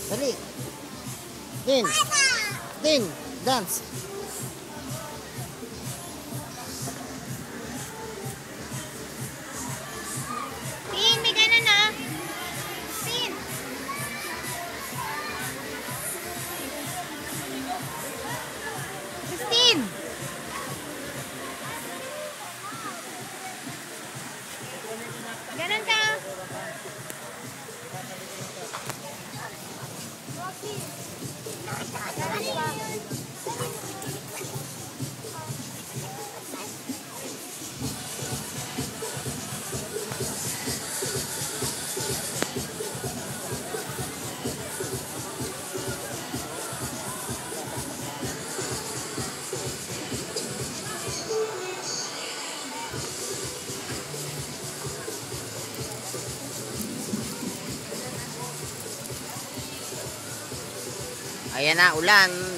Dali. Din. Din. Dance. Tin, may ganun na. Tin. Christine. Ganun ka. Ayan na, ulan.